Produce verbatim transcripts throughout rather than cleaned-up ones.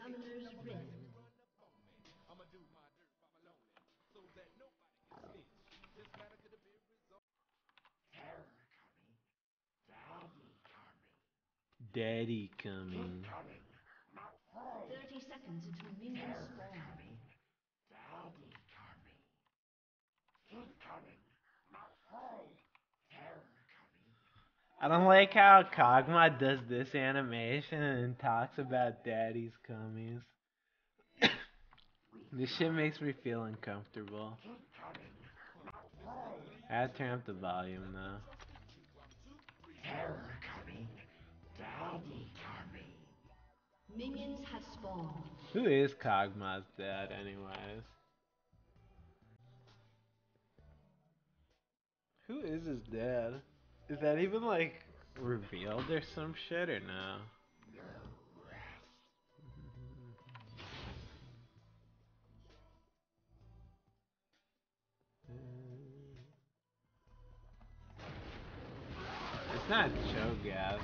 Summoner's Rift. Daddy coming. thirty seconds until minions spawn. I don't like how Kog'Maw does this animation and talks about daddy's comings. This shit makes me feel uncomfortable. I have to turn up the volume though. Minions have spawned. Who is Kog'Maw's dad, anyways? Who is his dad? Is that even like revealed or some shit or no? It's not Cho'Gath.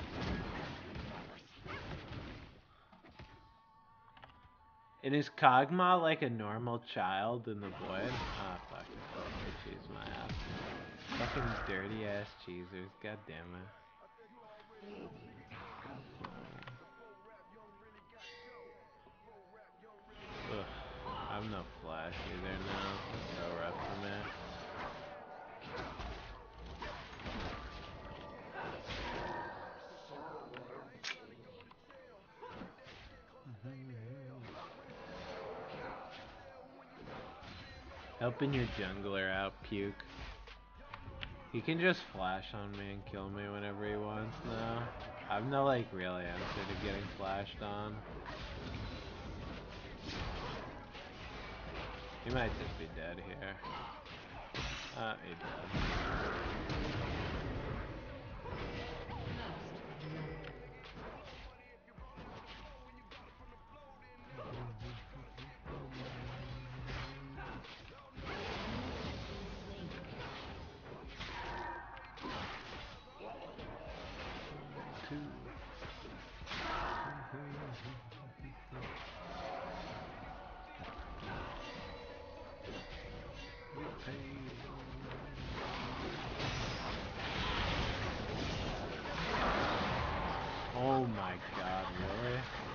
And is Kog'Maw like a normal child in the void? Ah, oh, fuck. I cheese my ass. Fucking dirty ass cheesers. God damn it. Ugh. I'm no flash either now. It's so rough for me. Helping your jungler out, puke. He can just flash on me and kill me whenever he wants now. I've no like real answer to getting flashed on. He might just be dead here. Ah, uh, he dead. Oh my god, really?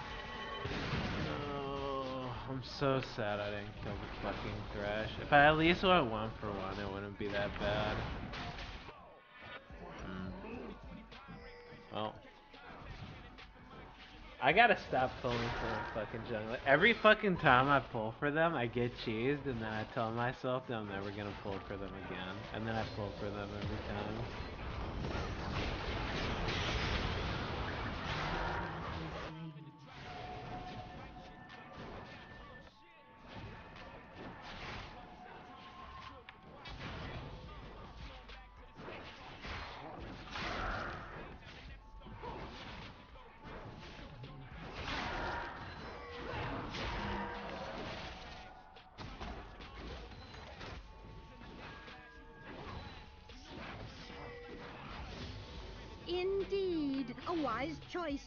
Oh, I'm so sad I didn't kill the fucking Thresh. If I at least went one for one, it wouldn't be that bad. Mm. Well, I gotta stop pulling for a fucking jungler. Every fucking time I pull for them, I get cheesed, and then I tell myself that I'm never gonna pull for them again. And then I pull for them every time. Indeed, a wise choice.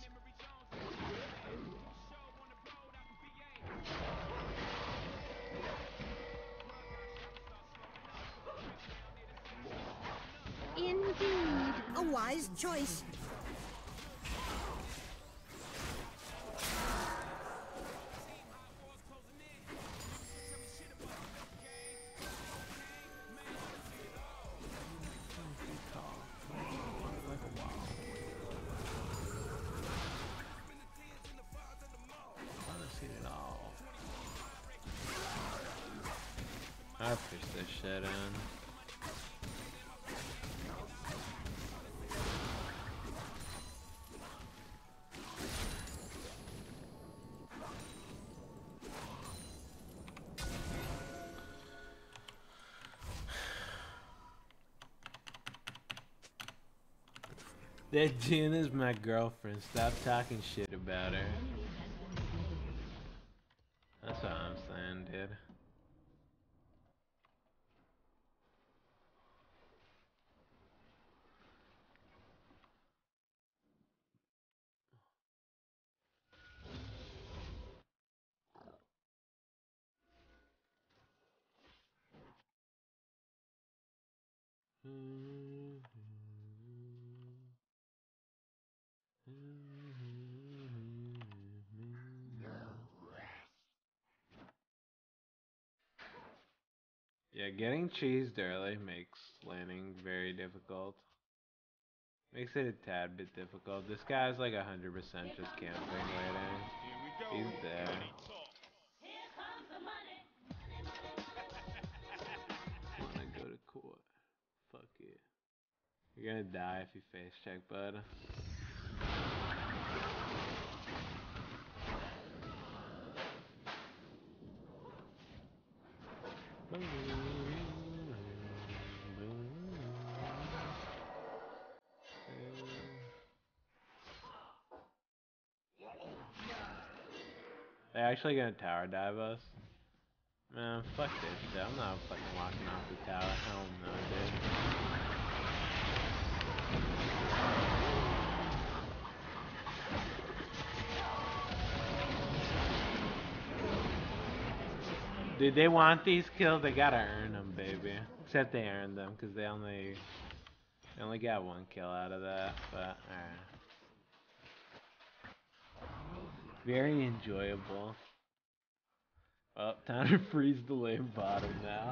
Indeed, a wise choice. I push this shit in. That Jen is my girlfriend. Stop talking shit about her. That's what I'm saying, dude. Yeah, getting cheesed early makes laning very difficult. Makes it a tad bit difficult. This guy's like one hundred percent just camping waiting. He's there. Wanna go to court. Fuck it. You're gonna die if you face check, bud. They're actually gonna tower dive us? Man, fuck this shit. I'm not fucking walking off the tower. Hell no, dude. Dude, they want these kills. They gotta earn them, baby. Except they earned them, because they only... They only got one kill out of that, but alright. Very enjoyable. Well, time to freeze the lane bottom now.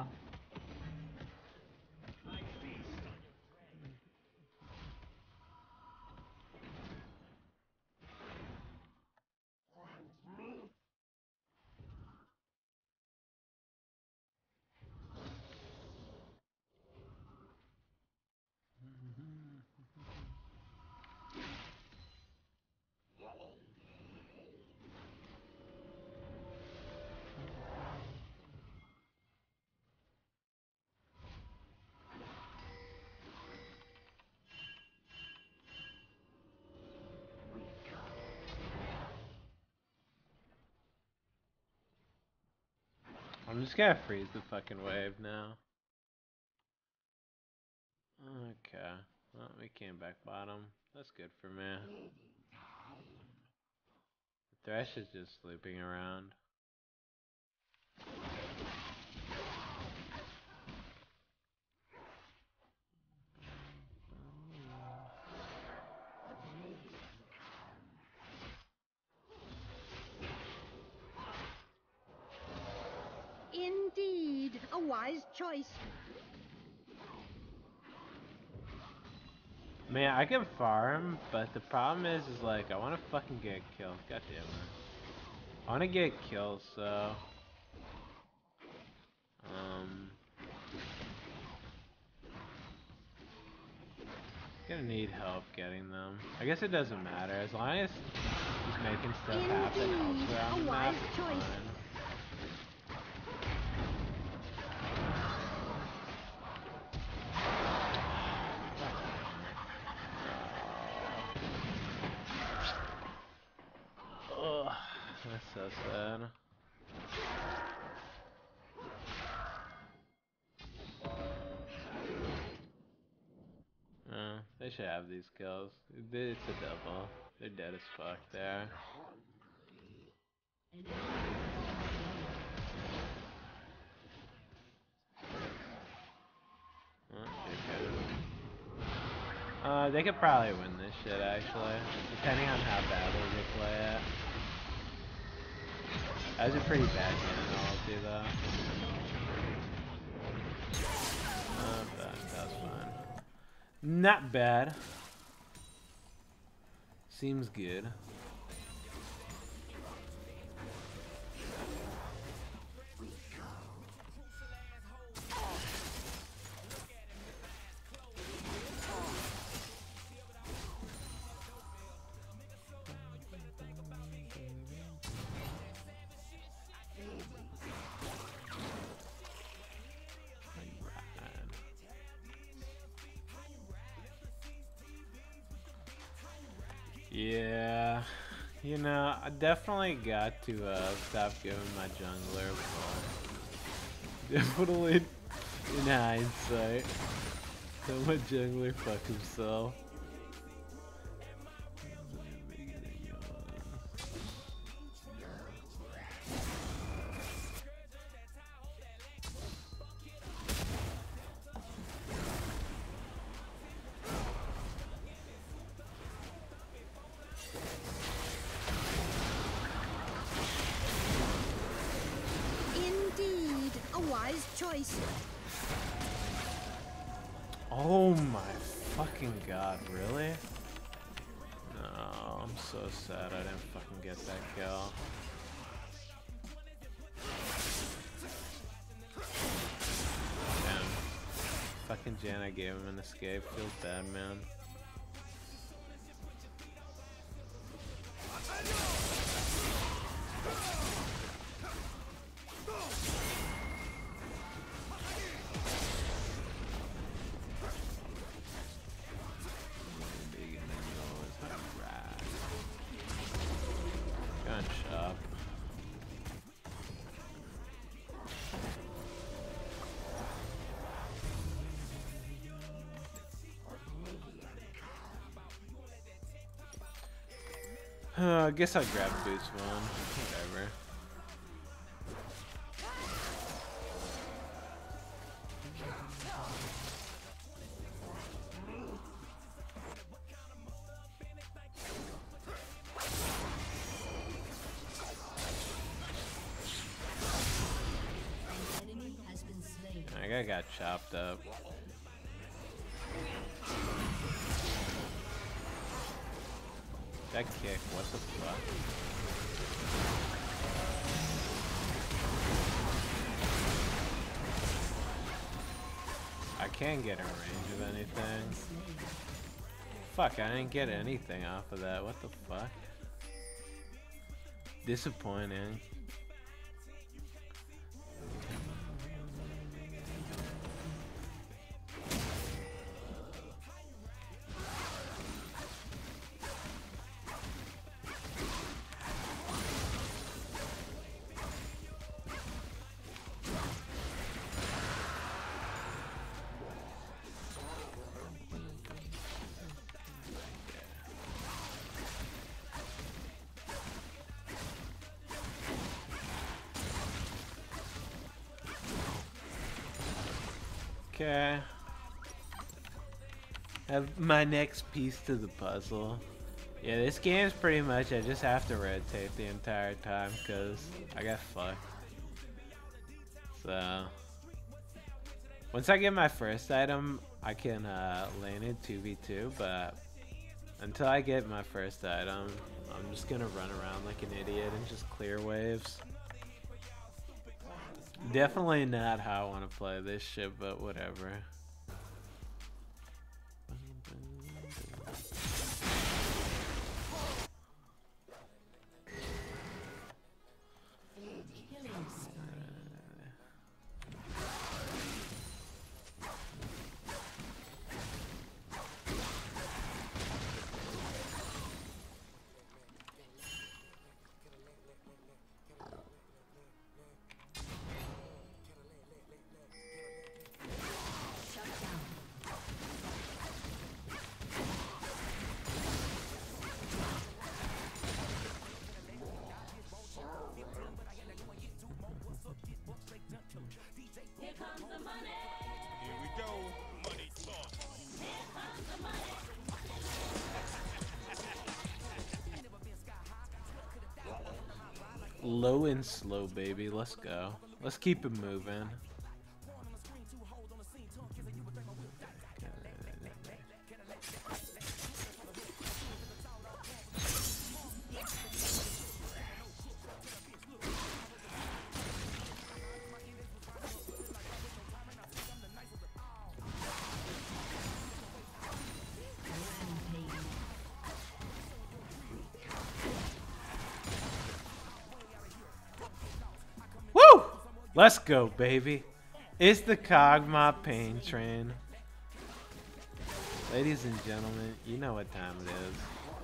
I'm just gonna freeze the fucking wave now. Okay. Well, we came back bottom. That's good for me. The Thresh is just looping around. Indeed, a wise choice. Man, I can farm, but the problem is, is like, I want to fucking get kills. God damn it. I want to get kills, so... Um... Gonna need help getting them. I guess it doesn't matter, as long as he's making stuff happen Indeed, elsewhere on a the map, wise it's choice. fine. Ugh, that's so sad. Uh, they should have these kills. It's a double. They're dead as fuck there. Oh, okay. Uh, they could probably win this shit actually, depending on how badly they play it. That was a pretty bad game, ulti though. Uh, but that was fine. Not bad. Seems good. Yeah, you know, I definitely got to uh, stop giving my jungler a ball. Definitely, in hindsight, let my jungler fuck himself. choice. Oh my fucking god, really? No, I'm so sad I didn't fucking get that kill. Damn. Fucking Janna gave him an escape. Feels bad, man. Gunshot. Uh, I guess I'll grab boost one. Whatever. I guy got chopped up. That kick, what the fuck? I can't get in range of anything. Fuck, I didn't get anything off of that. What the fuck? Disappointing. Okay. Have my next piece to the puzzle. Yeah, this game's pretty much I just have to rotate the entire time because I got fucked. So once I get my first item, I can uh, lane it two v two, but until I get my first item, I'm just gonna run around like an idiot and just clear waves. Definitely not how I want to play this shit, but whatever. Low and slow, baby. Let's go. Let's keep it moving. Let's go, baby. It's the Kog'Maw Pain Train. Ladies and gentlemen, you know what time it is.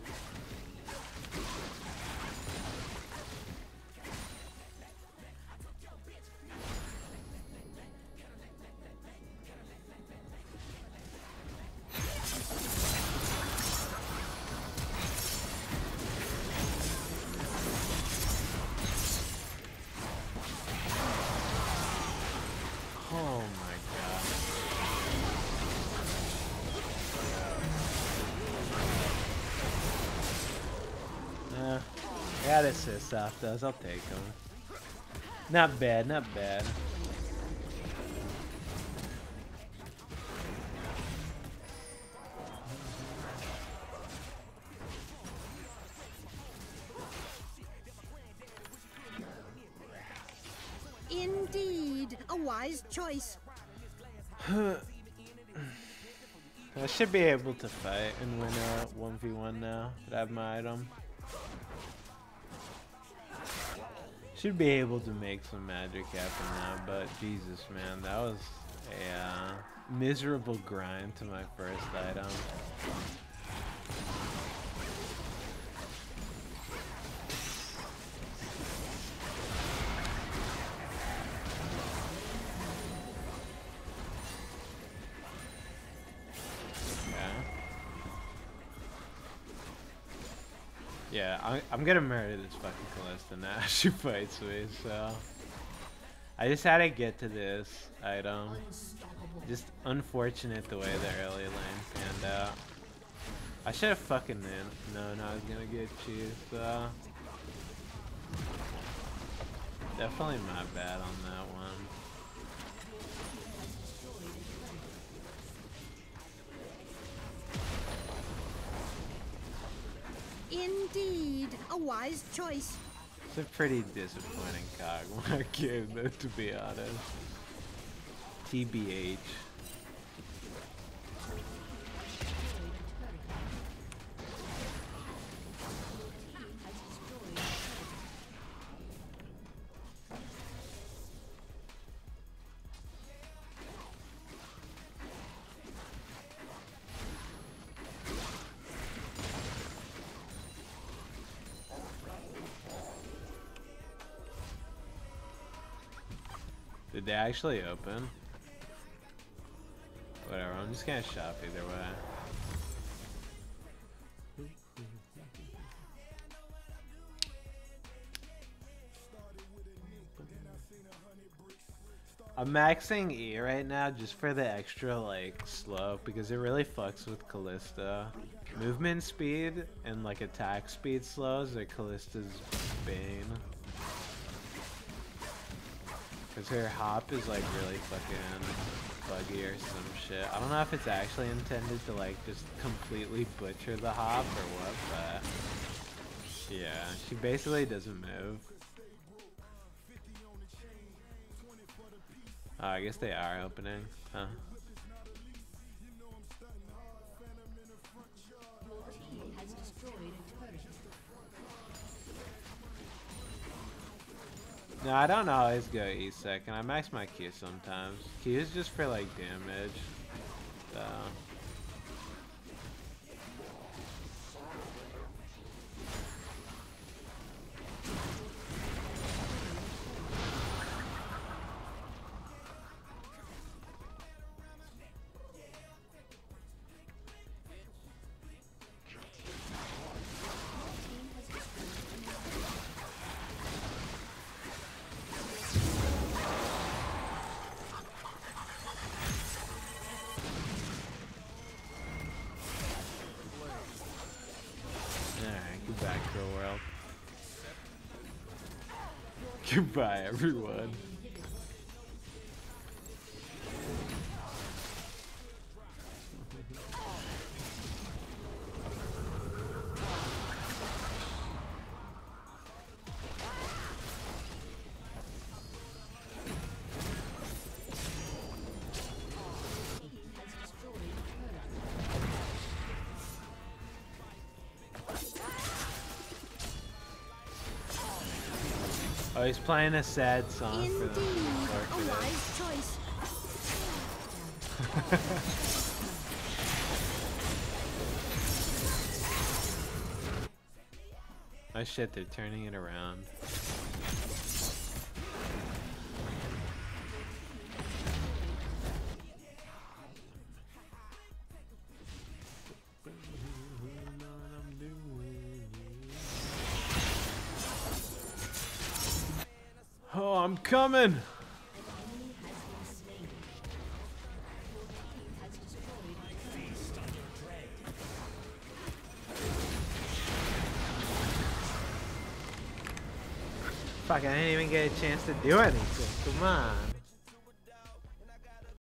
Got assist off those, I'll take them. Not bad, not bad. Indeed, a wise choice. I should be able to fight and win a one v one now that I have my item. Should be able to make some magic happen now, but Jesus, man, that was a uh, miserable grind to my first item. Yeah, I'm, I'm gonna murder this fucking Kalista now. She fights me, so I just had to get to this item. Just unfortunate the way the early lane panned out. I should have fucking known I was gonna get cheesed, so definitely my bad on that one. Indeed, a wise choice. It's a pretty disappointing Kog'Maw game, though, to be honest. T B H. Did they actually open? Whatever, I'm just gonna shop either way. I'm maxing E right now just for the extra like slope because it really fucks with Kalista. Movement speed and like attack speed slows are Kalista's bane. Cause her hop is like really fucking buggy or some shit. I don't know if it's actually intended to like just completely butcher the hop or what, but yeah, she basically doesn't move. Oh, I guess they are opening, huh? No, I don't always go E second. I max my Q sometimes. Q is just for like damage. So. Goodbye, everyone. Oh, he's playing a sad song Indeed, for the a wise choice. Oh shit, they're turning it around. Oh, I'm coming! Fuck, I didn't even get a chance to do anything. Come on.